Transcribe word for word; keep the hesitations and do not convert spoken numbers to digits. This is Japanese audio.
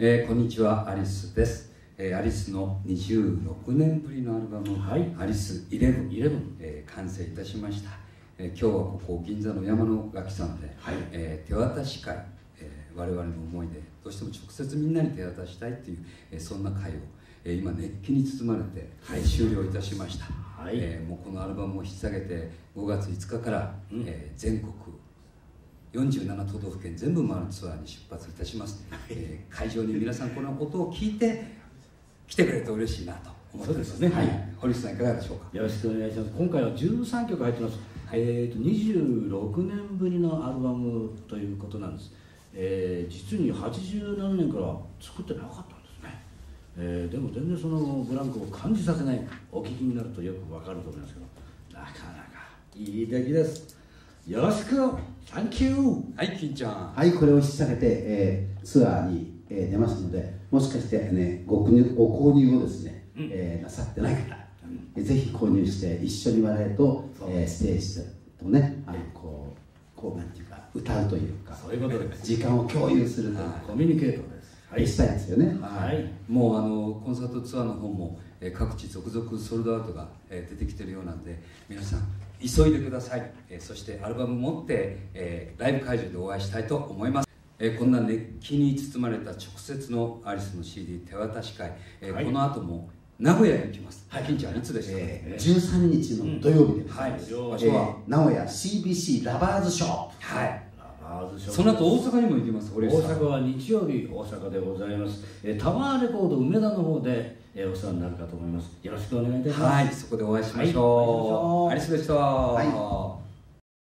えー、こんにちは、アリスです。えー、アリスのにじゅうろくねんぶりのアルバム、はい、アリスイレブン、えー、完成いたしました。えー、今日はここ銀座の山の楽器さんで、はい、えー、手渡し会、えー、我々の思いでどうしても直接みんなに手渡したいという、えー、そんな会を、えー、今熱気に包まれて、はい、終了いたしました。はい、えー、もうこのアルバムを引き下げてごがついつかから、うん、えー、全国よんじゅうななとどふけん全部回るツアーに出発いたします。えー、会場に皆さんこのことを聞いて来てくれると嬉しいなと思ってます。そうですね。はい。堀内さんいかがでしょうか。 よろしくお願いします。今回はじゅうさんきょく入ってます。はい、えっとにじゅうろくねんぶりのアルバムということなんです。えー、実にはちじゅうななねんから作ってなかったんですね。えー、でも全然そのブランクを感じさせない。お聞きになるとよくわかると思いますけど、なかなかいい出来です。よろしく、サンキュー。 はい、金ちゃん。 はい、これを引っ提げて、えー、ツアーに、えー、出ますので、もしかしてね、ご購入、ご購入をですね、うん、えー、なさってない方、うん、ぜひ購入して一緒に我々と、えー、ステージとね、あのこう、こうなんていうか、歌うというか、 そういうことです。 時間を共有するという、 コミュニケートです。 はい、したいですよね。 はい。もうあのコンサートツアーの方も、えー、各地続々ソールドアウトが、えー、出てきてるようなんで、皆さん急いでください。えー、そしてアルバム持って、えー、ライブ会場でお会いしたいと思います。えー、こんな熱気に包まれた直接のアリスの シーディー 手渡し会、えーはい、この後も名古屋に行きます。はい、金ちゃんいつですか。 えー、じゅうさんにちの土曜日で、うん、 はい、 場所は名古屋 シービーシー ラバーズショップ。 はい。その後大阪にも行きます。 大阪は日曜日大阪でございます。えー、タワーレコード梅田の方で、えー、お世話になるかと思います。よろしくお願いいたします。 はい、そこでお会いしましょう。はい、アリスでした。はい。